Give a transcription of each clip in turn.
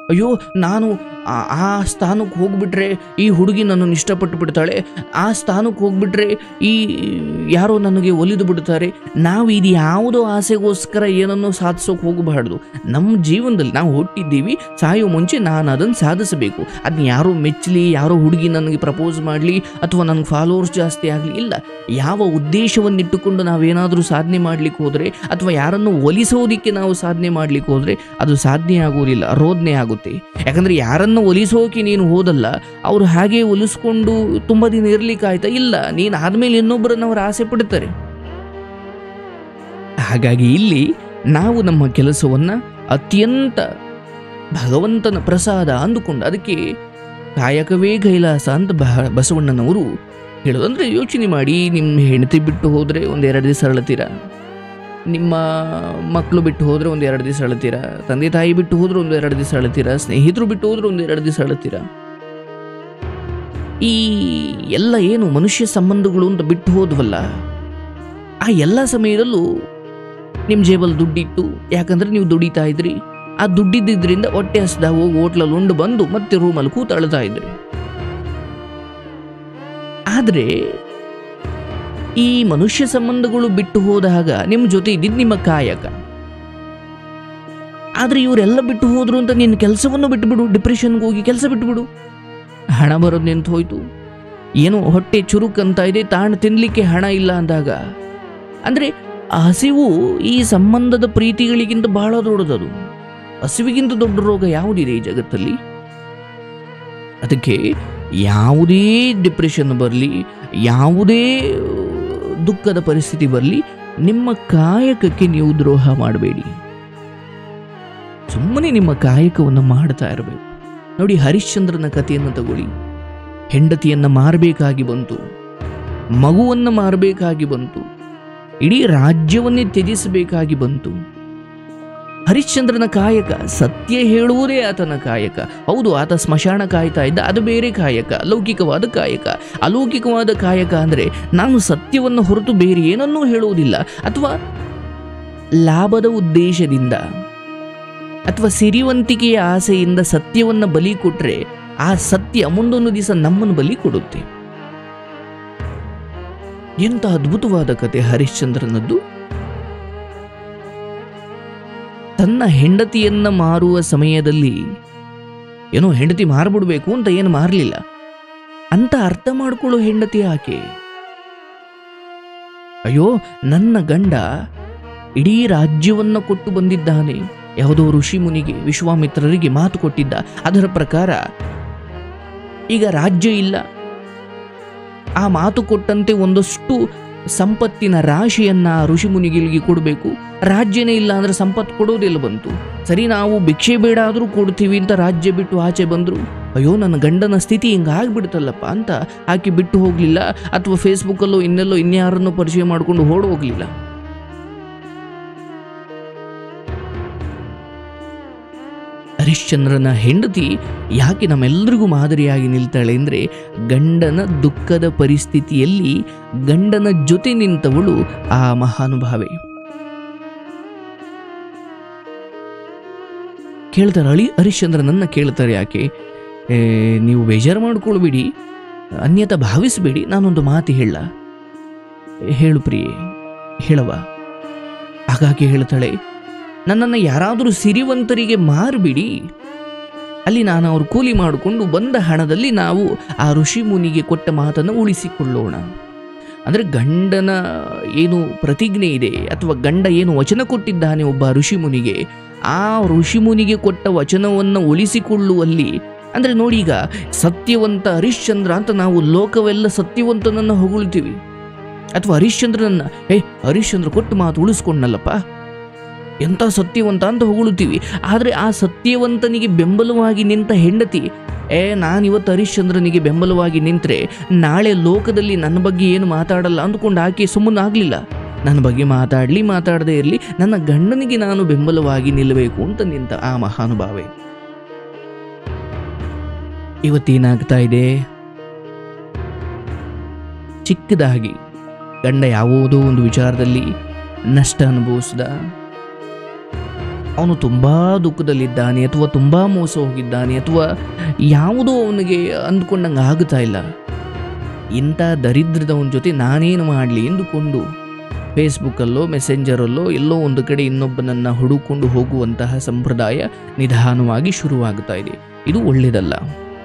ಅಯ್ಯೋ ನಾನು ಆ ಸ್ಥಾನಕ್ಕೆ ಹೋಗ್ಬಿಟ್ರೆ ಈ ಹುಡುಗಿ ನನ್ನನ್ನು ಇಷ್ಟಪಟ್ಟು ಬಿಡ್ತಾಳೆ, ಆ ಸ್ಥಾನಕ್ಕೆ ಹೋಗ್ಬಿಟ್ರೆ ಈ ಯಾರೋ ನನಗೆ ಒಲಿದು ಬಿಡ್ತಾರೆ. ನಾವು ಇದು ಯಾವುದೋ ಆಸೆಗೋಸ್ಕರ ಏನನ್ನೋ ಸಾಧಿಸೋಕೆ ಹೋಗಬಾರ್ದು. ನಮ್ಮ ಜೀವನದಲ್ಲಿ ನಾವು ಹುಟ್ಟಿದ್ದೀವಿ, ಸಾಯೋ ಮುಂಚೆ ನಾನು ಅದನ್ನು ಸಾಧಿಸಬೇಕು. ಅದನ್ನ ಯಾರೋ ಮೆಚ್ಚಲಿ, ಯಾರೋ ಹುಡುಗಿ ನನಗೆ ಪ್ರಪೋಸ್ ಮಾಡಲಿ ಅಥವಾ ನನಗೆ ಫಾಲೋವರ್ಸ್ ಜಾಸ್ತಿ ಆಗಲಿ, ಇಲ್ಲ. ಯಾವ ಉದ್ದೇಶವನ್ನಿಟ್ಟುಕೊಂಡು ನಾವೇನಾದರೂ ಸಾಧನೆ ಮಾಡಲಿಕ್ಕೆ ಹೋದರೆ ಅಥವಾ ಯಾರನ್ನು ಒಲಿಸೋದಕ್ಕೆ ನಾವು ಸಾಧನೆ ಮಾಡಲಿಕ್ಕೆ ಹೋದರೆ ಅದು ಸಾಧನೆ ಆಗೋದಿಲ್ಲ, ರೋದನೆ ಆಗುತ್ತೆ. ಯಾಕಂದರೆ ಯಾರನ್ನು ಒಲಿಸೋಕೆ ನೀನು ಹೋದಲ್ಲ, ಅವರು ಹಾಗೆ ಒಲಿಸ್ಕೊಂಡು ತುಂಬ ದಿನ ಇರ್ಲಿಕ್ಕೆ ಆಯ್ತಾ? ಇಲ್ಲ, ನೀನು ಆದಮೇಲೆ ಇನ್ನೊಬ್ಬರನ್ನು ಅವರು ಆಸೆ ಪಡ್ತಾರೆ. ಹಾಗಾಗಿ ಇಲ್ಲಿ ನಾವು ನಮ್ಮ ಕೆಲಸವನ್ನು ಅತ್ಯಂತ ಭಗವಂತನ ಪ್ರಸಾದ ಅಂದುಕೊಂಡು, ಅದಕ್ಕೆ ಕಾಯಕವೇ ಕೈಲಾಸ ಅಂತ ಬಸವಣ್ಣನವರು ಹೇಳೋದು. ಅಂದರೆ ಯೋಚನೆ ಮಾಡಿ, ನಿಮ್ಮ ಹೆಂಡತಿ ಬಿಟ್ಟು ಹೋದರೆ ಒಂದೆರಡು ದಿವಸ ಅಳತೀರ, ನಿಮ್ಮ ಮಕ್ಕಳು ಬಿಟ್ಟು ಹೋದರೆ ಒಂದೆರಡು ದಿವಸ ಅಳತೀರ, ತಂದೆ ತಾಯಿ ಬಿಟ್ಟು ಹೋದ್ರೆ ಒಂದೆರಡು ದಿವಸ ಅಳತೀರ, ಸ್ನೇಹಿತರು ಬಿಟ್ಟು ಹೋದ್ರೆ ಒಂದೆರಡು ದಿವಸ ಅಳತೀರ. ಈ ಎಲ್ಲ ಏನು ಮನುಷ್ಯ ಸಂಬಂಧಗಳು ಅಂತ ಬಿಟ್ಟು ಹೋದ್ವಲ್ಲ, ಆ ಎಲ್ಲ ಸಮಯದಲ್ಲೂ ನಿಮ್ಮ ಜೇಬಲ್ಲಿ ದುಡ್ಡಿತ್ತು, ಯಾಕಂದ್ರೆ ನೀವು ದುಡಿತಾ ಇದ್ರಿ. ಆ ದುಡ್ಡಿದ್ದರಿಂದ ಹೊಟ್ಟೆ ಹಸ್ದ ಹೋಗಿ ಹೋಟ್ಲಲ್ಲಿ ಉಂಡು ಬಂದು ಮತ್ತೆ ರೂಮಲ್ಲಿ ಕೂತು ಅಳ್ತಾ ಇದ್ರಿ. ಆದರೆ ಈ ಮನುಷ್ಯ ಸಂಬಂಧಗಳು ಬಿಟ್ಟು ಹೋದಾಗ ನಿಮ್ಮ ಜೊತೆ ಇದ್ದಿದ್ದು ನಿಮ್ಮ ಕಾಯಕ. ಆದರೆ ಇವರೆಲ್ಲ ಬಿಟ್ಟು ಹೋದ್ರು ಅಂತ ನಿನ್ನ ಕೆಲಸವನ್ನು ಬಿಟ್ಟುಬಿಡು, ಡಿಪ್ರೆಷನ್ಗೆ ಹೋಗಿ ಕೆಲಸ ಬಿಟ್ಟುಬಿಡು. ಹಣ ಬರೋದು ನಿಂತು ಹೋಯ್ತು, ಏನೋ ಹೊಟ್ಟೆ ಚುರುಕಂತ ಇದೆ, ತಾನು ತಿನ್ನಲಿಕ್ಕೆ ಹಣ ಇಲ್ಲ ಅಂದಾಗ, ಅಂದರೆ ಹಸಿವು ಈ ಸಂಬಂಧದ ಪ್ರೀತಿಗಳಿಗಿಂತ ಬಹಳ ದೊಡ್ಡದದು. ಹಸಿವಿಗಿಂತ ದೊಡ್ಡ ರೋಗ ಯಾವುದಿದೆ ಈ ಜಗತ್ತಲ್ಲಿ? ಅದಕ್ಕೆ ಯಾವುದೇ ಡಿಪ್ರೆಷನ್ ಬರಲಿ, ಯಾವುದೇ ದುಃಖದ ಪರಿಸ್ಥಿತಿ ಬರಲಿ, ನಿಮ್ಮ ಕಾಯಕಕ್ಕೆ ನೀವು ದ್ರೋಹ ಮಾಡಬೇಡಿ. ಸುಮ್ಮನೆ ನಿಮ್ಮ ಕಾಯಕವನ್ನು ಮಾಡ್ತಾ ಇರಬೇಕು. ನೋಡಿ, ಹರಿಶ್ಚಂದ್ರನ ಕಥೆಯನ್ನು ತಗೊಳ್ಳಿ. ಹೆಂಡತಿಯನ್ನು ಮಾರಬೇಕಾಗಿ ಬಂತು, ಮಗುವನ್ನು ಮಾರಬೇಕಾಗಿ ಬಂತು, ಇಡೀ ರಾಜ್ಯವನ್ನೇ ತ್ಯಜಿಸಬೇಕಾಗಿ ಬಂತು. ಹರಿಶ್ಚಂದ್ರನ ಕಾಯಕ, ಸತ್ಯ ಹೇಳುವುದೇ ಆತನ ಕಾಯಕ. ಹೌದು, ಆತ ಸ್ಮಶಾನ ಕಾಯ್ತಾ ಇದ್ದ, ಅದು ಬೇರೆ ಕಾಯಕ, ಲೌಕಿಕವಾದ ಕಾಯಕ. ಅಲೌಕಿಕವಾದ ಕಾಯಕ ಅಂದರೆ ನಾನು ಸತ್ಯವನ್ನು ಹೊರತು ಬೇರೆ ಏನನ್ನೂ ಹೇಳುವುದಿಲ್ಲ, ಅಥವಾ ಲಾಭದ ಉದ್ದೇಶದಿಂದ ಅಥವಾ ಸಿರಿವಂತಿಕೆಯ ಆಸೆಯಿಂದ ಸತ್ಯವನ್ನು ಬಲಿ ಕೊಟ್ಟರೆ ಆ ಸತ್ಯ ಮುಂದೊಂದು ದಿವಸ ನಮ್ಮನ್ನು ಬಲಿ ಕೊಡುತ್ತೆ. ಎಂಥ ಅದ್ಭುತವಾದ ಕತೆ ಹರಿಶ್ಚಂದ್ರನದ್ದು. ತನ್ನ ಹೆಂಡತಿಯನ್ನ ಮಾರುವ ಸಮಯದಲ್ಲಿ ಏನೋ ಹೆಂಡತಿ ಮಾರ್ಬಿಡ್ಬೇಕು ಅಂತ ಏನು ಮಾರಲಿಲ್ಲ ಅಂತ ಅರ್ಥ ಮಾಡಿಕೊಳ್ಳೋ ಹೆಂಡತಿ ಆಕೆ. ಅಯ್ಯೋ, ನನ್ನ ಗಂಡ ಇಡೀ ರಾಜ್ಯವನ್ನ ಕೊಟ್ಟು ಬಂದಿದ್ದಾನೆ, ಯಾವುದೋ ಋಷಿ ಮುನಿಗೆ, ವಿಶ್ವಾಮಿತ್ರರಿಗೆ ಮಾತು ಕೊಟ್ಟಿದ್ದ. ಅದರ ಪ್ರಕಾರ ಈಗ ರಾಜ್ಯ ಇಲ್ಲ, ಆ ಮಾತು ಕೊಟ್ಟಂತೆ ಒಂದಷ್ಟು ಸಂಪತ್ತಿನ ರಾಶಿಯನ್ನ ಋಷಿ ಮುನಿಗಳಿಗೆ ಕೊಡಬೇಕು. ರಾಜ್ಯನೇ ಇಲ್ಲ ಅಂದ್ರೆ ಸಂಪತ್ತು ಕೊಡೋದಿಲ್ಲ ಬಂತು. ಸರಿ, ನಾವು ಭಿಕ್ಷೆ ಬೇಡ ಆದರೂ ಕೊಡ್ತೀವಿ ಅಂತ ರಾಜ್ಯ ಬಿಟ್ಟು ಆಚೆ ಬಂದರು. ಅಯ್ಯೋ, ನನ್ನ ಗಂಡನ ಸ್ಥಿತಿ ಹಿಂಗಾಗ್ಬಿಡ್ತಲ್ಲಪ್ಪ ಅಂತ ಆಕೆ ಬಿಟ್ಟು ಹೋಗಲಿಲ್ಲ, ಅಥವಾ ಫೇಸ್ಬುಕ್ಕಲ್ಲೋ ಇನ್ನೆಲ್ಲೋ ಇನ್ಯಾರನ್ನು ಪರಿಚಯ ಮಾಡಿಕೊಂಡು ಓಡ್ ಹೋಗಲಿಲ್ಲ. ಹರಿಶ್ಚಂದ್ರನ ಹೆಂಡತಿ ಯಾಕೆ ನಮ್ಮೆಲ್ಲರಿಗೂ ಮಾದರಿಯಾಗಿ ನಿಲ್ತಾಳೆ ಅಂದರೆ, ಗಂಡನ ದುಃಖದ ಪರಿಸ್ಥಿತಿಯಲ್ಲಿ ಗಂಡನ ಜೊತೆ ನಿಂತವಳು ಆ ಮಹಾನುಭಾವೆ. ಕೇಳ್ತಾರೆ, ಹರಿಶ್ಚಂದ್ರನನ್ನ ಕೇಳ್ತಾರೆ, ಯಾಕೆ ನೀವು ಬೇಜಾರು ಮಾಡ್ಕೊಳ್ಬೇಡಿ, ಅನ್ಯತಾ ಭಾವಿಸಬೇಡಿ, ನಾನೊಂದು ಮಾತು ಹೇಳು ಪ್ರಿಯೆ, ಹೇಳವ. ಹಾಗಾಗಿ ಹೇಳ್ತಾಳೆ, ನನ್ನನ್ನು ಯಾರಾದರೂ ಸಿರಿವಂತರಿಗೆ ಮಾರಿಬಿಡಿ, ಅಲ್ಲಿ ನಾನು ಅವ್ರು ಕೂಲಿ ಮಾಡಿಕೊಂಡು ಬಂದ ಹಣದಲ್ಲಿ ನಾವು ಆ ಋಷಿ ಮುನಿಗೆ ಕೊಟ್ಟ ಮಾತನ್ನು ಉಳಿಸಿಕೊಳ್ಳೋಣ. ಅಂದರೆ ಗಂಡನ ಏನು ಪ್ರತಿಜ್ಞೆ ಇದೆ, ಅಥವಾ ಗಂಡ ಏನು ವಚನ ಕೊಟ್ಟಿದ್ದಾನೆ ಒಬ್ಬ ಋಷಿ ಮುನಿಗೆ, ಆ ಋಷಿ ಮುನಿಗೆ ಕೊಟ್ಟ ವಚನವನ್ನು ಉಳಿಸಿಕೊಳ್ಳುವಲ್ಲಿ, ಅಂದರೆ ನೋಡಿ, ಈಗ ಸತ್ಯವಂತ ಹರಿಶ್ಚಂದ್ರ ಅಂತ ನಾವು ಲೋಕವೆಲ್ಲ ಸತ್ಯವಂತನನ್ನು ಹೊಗಳ್ತೀವಿ, ಅಥವಾ ಹರಿಶ್ಚಂದ್ರನನ್ನ ಹರಿಶ್ಚಂದ್ರ ಕೊಟ್ಟು ಮಾತು ಉಳಿಸ್ಕೊಂಡಲ್ಲಪ್ಪ, ಎಂಥ ಸತ್ಯವಂತ ಅಂತ ಹೊಗಳುತ್ತೀವಿ. ಆದರೆ ಆ ಸತ್ಯವಂತನಿಗೆ ಬೆಂಬಲವಾಗಿ ನಿಂತ ಹೆಂಡತಿ, ನಾನಿವತ್ತು ಹರಿಶ್ಚಂದ್ರನಿಗೆ ಬೆಂಬಲವಾಗಿ ನಿಂತರೆ ನಾಳೆ ಲೋಕದಲ್ಲಿ ನನ್ನ ಬಗ್ಗೆ ಏನು ಮಾತಾಡಲ್ಲ ಅಂದ್ಕೊಂಡು ಆಕೆ ಸುಮ್ಮನಾಗಲಿಲ್ಲ. ನನ್ನ ಬಗ್ಗೆ ಮಾತಾಡದೇ ಇರಲಿ, ನನ್ನ ಗಂಡನಿಗೆ ನಾನು ಬೆಂಬಲವಾಗಿ ನಿಲ್ಲಬೇಕು ಅಂತ ನಿಂತ ಆ ಮಹಾನುಭಾವೆ. ಇವತ್ತೇನಾಗ್ತಾ ಇದೆ, ಚಿಕ್ಕದಾಗಿ ಗಂಡ ಯಾವುದೋ ಒಂದು ವಿಚಾರದಲ್ಲಿ ನಷ್ಟ ಅನುಭವಿಸಿದ, ಅವನು ತುಂಬ ದುಃಖದಲ್ಲಿದ್ದಾನೆ ಅಥವಾ ತುಂಬ ಮೋಸ ಹೋಗಿದ್ದಾನೆ ಅಥವಾ ಯಾವುದೋ ಅವನಿಗೆ ಅಂದ್ಕೊಂಡಂಗೆ ಆಗ್ತಾ ಇಲ್ಲ, ಇಂಥ ದರಿದ್ರದವನ ಜೊತೆ ನಾನೇನು ಮಾಡಲಿ ಎಂದುಕೊಂಡು ಫೇಸ್ಬುಕ್ಕಲ್ಲೋ ಮೆಸೆಂಜರಲ್ಲೋ ಎಲ್ಲೋ ಒಂದು ಕಡೆ ಇನ್ನೊಬ್ಬನನ್ನು ಹುಡುಕೊಂಡು ಹೋಗುವಂತಹ ಸಂಪ್ರದಾಯ ನಿಧಾನವಾಗಿ ಶುರುವಾಗ್ತಾ ಇದೆ. ಇದು ಒಳ್ಳೆಯದಲ್ಲ.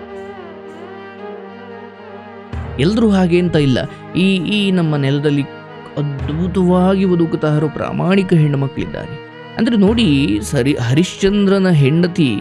ಎಲ್ಲರೂ ಹಾಗೆ ಅಂತ ಇಲ್ಲ. ಈ ನಮ್ಮ ನೆಲದಲ್ಲಿ ಅದ್ಭುತವಾಗಿ ಬದುಕುತ್ತಾ ಇರೋ ಪ್ರಾಮಾಣಿಕ ಹೆಣ್ಣು ಮಕ್ಕಳಿದ್ದಾರೆ. ಅಂದರೆ ನೋಡಿ, ಹರಿಶ್ಚಂದ್ರನ ಹೆಂಡತಿ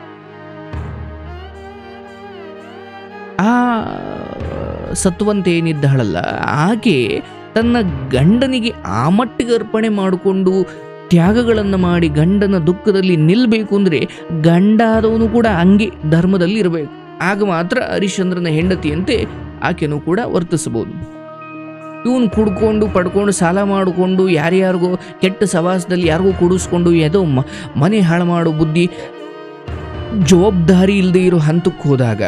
ಆ ಸತ್ವಂತೆ ಏನಿದ್ದಾಳಲ್ಲ, ಆಕೆ ತನ್ನ ಗಂಡನಿಗೆ ಆ ಮಟ್ಟಿಗೆ ಅರ್ಪಣೆ ಮಾಡಿಕೊಂಡು ತ್ಯಾಗಗಳನ್ನು ಮಾಡಿ ಗಂಡನ ದುಃಖದಲ್ಲಿ ನಿಲ್ಲಬೇಕು ಅಂದರೆ ಗಂಡಾದವನು ಕೂಡ ಹಂಗೆ ಧರ್ಮದಲ್ಲಿ ಇರಬೇಕು. ಆಗ ಮಾತ್ರ ಹರಿಶ್ಚಂದ್ರನ ಹೆಂಡತಿಯಂತೆ ಆಕೆನೂ ಕೂಡ ವರ್ತಿಸಬಹುದು. ಇವನು ಕುಡ್ಕೊಂಡು ಪಡ್ಕೊಂಡು ಸಾಲ ಮಾಡಿಕೊಂಡು ಯಾರ್ಯಾರಿಗೋ ಕೆಟ್ಟ ಸವಾಸದಲ್ಲಿ ಯಾರಿಗೂ ಕುಡಿಸ್ಕೊಂಡು ಏನೋ ಮನೆ ಹಾಳು ಮಾಡೋ ಬುದ್ಧಿ, ಜವಾಬ್ದಾರಿ ಇಲ್ಲದೆ ಇರೋ ಹಂತಕ್ಕೆ ಹೋದಾಗ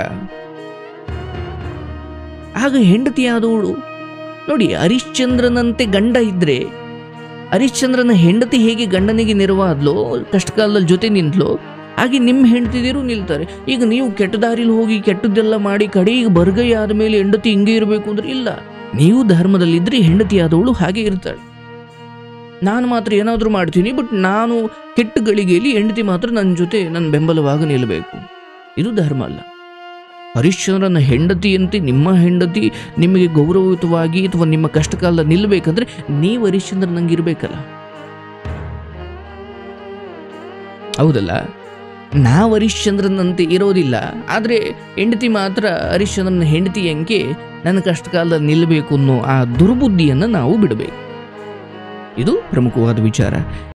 ಆಗ ಹೆಂಡತಿಯಾದವಳು ನೋಡಿ, ಹರಿಶ್ಚಂದ್ರನಂತೆ ಗಂಡ ಇದ್ರೆ ಹರಿಶ್ಚಂದ್ರನ ಹೆಂಡತಿ ಹೇಗೆ ಗಂಡನಿಗೆ ನೆರವಾದ್ಲೋ, ಕಷ್ಟಕಾಲದಲ್ಲಿ ಜೊತೆ ನಿಂತ್ಲೋ, ಹಾಗೆ ನಿಮ್ಮ ಹೆಂಡತಿದಿರು ನಿಲ್ತಾರೆ. ಈಗ ನೀವು ಕೆಟ್ಟ ದಾರಿಲಿ ಹೋಗಿ ಕೆಟ್ಟದ್ದೆಲ್ಲ ಮಾಡಿ ಕಡೆಗೆ ಬರ್ಗೈ ಆದಮೇಲೆ ಹೆಂಡತಿ ಹಿಂಗೆ ಇರಬೇಕು ಅಂದ್ರೆ ಇಲ್ಲ. ನೀವು ಧರ್ಮದಲ್ಲಿದ್ದರೆ ಹೆಂಡತಿಯಾದವಳು ಹಾಗೆ ಇರ್ತಾಳೆ. ನಾನು ಮಾತ್ರ ಏನಾದರೂ ಮಾಡ್ತೀನಿ, ಬಟ್ ನಾನು ಕೆಟ್ಟ ಗಳಿಗೆಯಲ್ಲಿ ಹೆಂಡತಿ ಮಾತ್ರ ನನ್ನ ಜೊತೆ ನನ್ನ ಬೆಂಬಲವಾಗಿ ನಿಲ್ಲಬೇಕು. ಇದು ಧರ್ಮ ಅಲ್ಲ. ಹರಿಶ್ಚಂದ್ರನ ಹೆಂಡತಿಯಂತೆ ನಿಮ್ಮ ಹೆಂಡತಿ ನಿಮಗೆ ಗೌರವಯುತವಾಗಿ ಅಥವಾ ನಿಮ್ಮ ಕಷ್ಟಕಾಲ ನಿಲ್ಲಬೇಕಂದ್ರೆ ನೀವು ಹರಿಶ್ಚಂದ್ರನಂಗೆ ಇರಬೇಕಲ್ಲ, ಹೌದಲ್ಲ? ನಾವು ಹರಿಶ್ಚಂದ್ರನಂತೆ ಇರೋದಿಲ್ಲ, ಆದರೆ ಹೆಂಡತಿ ಮಾತ್ರ ಹರಿಶ್ಚಂದ್ರನ ಹೆಂಡತಿಯಂಗೆ ನನ್ನ ಕಷ್ಟಕಾಲದಲ್ಲಿ ನಿಲ್ಲಬೇಕು ಅನ್ನೋ ಆ ದುರ್ಬುದ್ಧಿಯನ್ನು ನಾವು ಬಿಡಬೇಕು. ಇದು ಪ್ರಮುಖವಾದ ವಿಚಾರ.